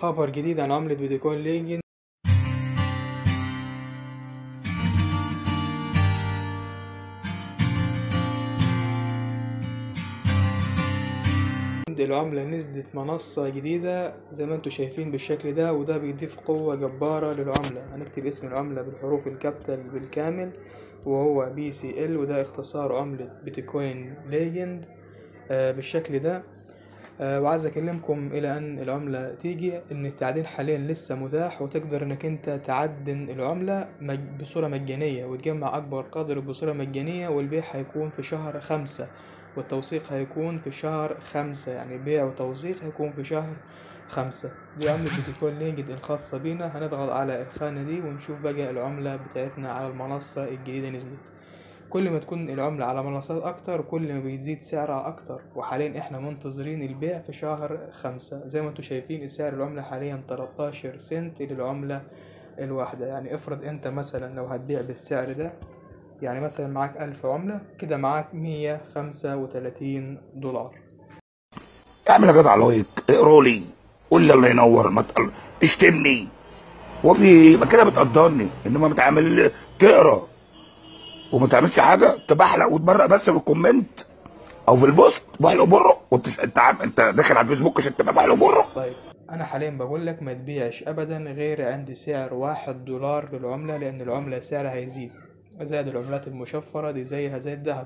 خبر جديد عن عملة بيتكوين ليجند. العملة نزلت منصة جديدة زي ما انتوا شايفين بالشكل ده، وده بيضيف قوة جبارة للعملة. هنكتب اسم العملة بالحروف الكابيتال بالكامل وهو BCL، وده اختصار عملة بيتكوين ليجند بالشكل ده. وعايز اكلمكم الى ان العملة تيجي ان التعدين حاليا لسه متاح، وتقدر انك انت تعدن العملة بصورة مجانية وتجمع اكبر قدر بصورة مجانية، والبيع هيكون في شهر 5 والتوثيق هيكون في شهر 5. يعني بيع وتوثيق هيكون في شهر 5. دي عملة بيتكوين ليجند الخاصة بينا. هنضغط على الخانة دي ونشوف بقى العملة بتاعتنا على المنصة الجديدة نزلت. كل ما تكون العملة على منصات أكتر كل ما بيزيد سعرها أكتر، وحاليا إحنا منتظرين البيع في شهر 5. زي ما انتوا شايفين سعر العملة حاليا 13 سنت للعملة الواحدة. يعني افرض انت مثلا لو هتبيع بالسعر ده، يعني مثلا معاك 1000 عملة كده، معاك $135. اعمل يا جدع لايك، اقرا لي، قول لي الله ينور، ما اشتمني وفي ما كده بتقدرني، انما بتعمل تقرا وما تعملش حاجه، تبحلق وتبرق بس في الكومنت او في البوست بحلق بره، انت داخل على الفيسبوك عشان تبقى بحلق بره. طيب أنا حاليا بقول لك ما تبيعش أبدا غير عند سعر $1 للعملة، لأن العملة سعرها هيزيد. زائد العملات المشفرة دي زيها زي الذهب،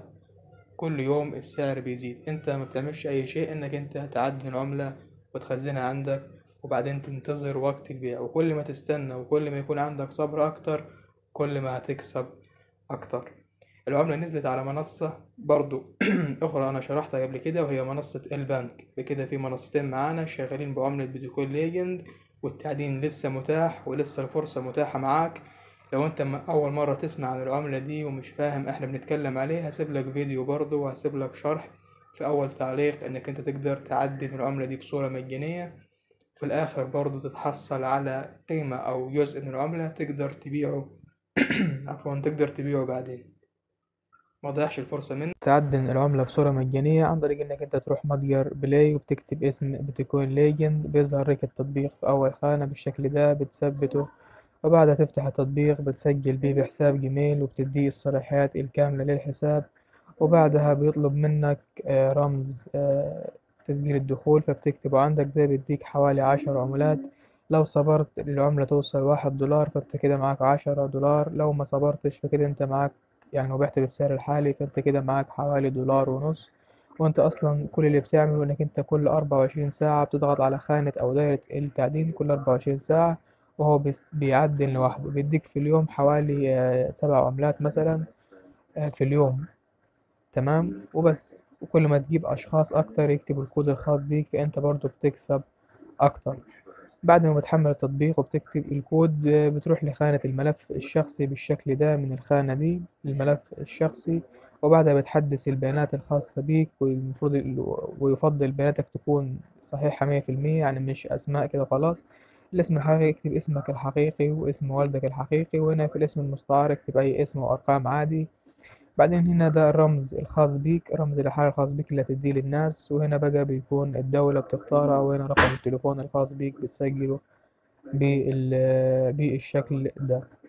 كل يوم السعر بيزيد. انت ما بتعملش اي شيء انك انت تعدن العملة وتخزنها عندك وبعدين تنتظر وقت البيع، وكل ما تستنى وكل ما يكون عندك صبر اكتر كل ما هتكسب اكتر. العملة نزلت على منصة برضو اخرى انا شرحتها قبل كده، وهي منصة البنك. بكده في منصتين معانا شغالين بعملة بيتكوين ليجند، والتعدين لسه متاح ولسه الفرصة متاحة معاك. لو انت اول مرة تسمع عن العملة دي ومش فاهم احنا بنتكلم عليه، هسيب لك فيديو برضه وهسيب لك شرح في اول تعليق انك انت تقدر تعدل العملة دي بصورة مجانية. في الاخر برضه تتحصل على قيمة او جزء من العملة تقدر تبيعه عفوا تقدر تبيعه بعدين. ما تضيعش الفرصة منك. تعدل العملة بصورة مجانية عن طريق انك انت تروح متجر بلاي وبتكتب اسم بيتكوين ليجند، بيظهر لك التطبيق في اول خانة بالشكل ده، بتثبته وبعدها تفتح التطبيق بتسجل بيه بحساب جيميل وبتديه الصلاحيات الكاملة للحساب، وبعدها بيطلب منك رمز تسجيل الدخول، فبتكتبه عندك. ده بيديك حوالي 10 عملات. لو صبرت العملة توصل $1 فانت كده معاك $10. لو ما صبرتش فكده انت معاك، يعني لو بعت بالسعر الحالي فانت كده معاك حوالي $1.50. وانت اصلا كل اللي بتعمله انك انت كل 24 ساعة بتضغط على خانة او دايرة التعدين كل 24 ساعة، وهو بيعدل لوحده. بيديك في اليوم حوالي 7 عملات مثلا في اليوم. تمام وبس. وكل ما تجيب أشخاص أكتر يكتبوا الكود الخاص بيك فأنت برضو بتكسب أكتر. بعد ما بتحمل التطبيق وبتكتب الكود بتروح لخانة الملف الشخصي بالشكل ده، من الخانة دي الملف الشخصي، وبعدها بتحدث البيانات الخاصة بيك. ويفضل بياناتك تكون صحيحة 100%، يعني مش أسماء كده خلاص. الاسم الحقيقي اكتب اسمك الحقيقي واسم والدك الحقيقي، وهنا في الاسم المستعار اكتب أي اسم وأرقام عادي. بعدين هنا ده الرمز الخاص بيك، رمز الحالة الخاص بيك اللي هتديه للناس، وهنا بقى بيكون الدولة بتختارها، وهنا رقم التليفون الخاص بيك بتسجله بالشكل ده.